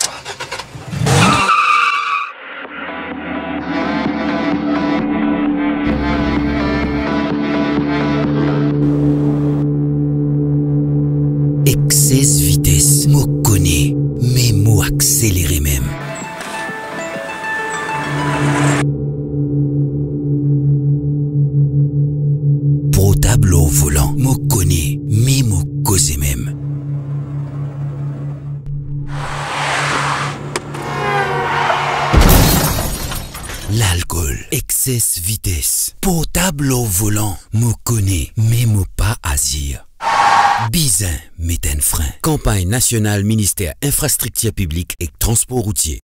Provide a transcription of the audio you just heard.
Excès vitesse, moi connais, mais moi accéléré même. Portable au volant, moi connais, mais moi causé même. L'alcool, excès vitesse. Portable au volant, moi connais, mais moi pas azir. Bizin, met un frein. Campagne nationale ministère infrastructure publique et transport routier.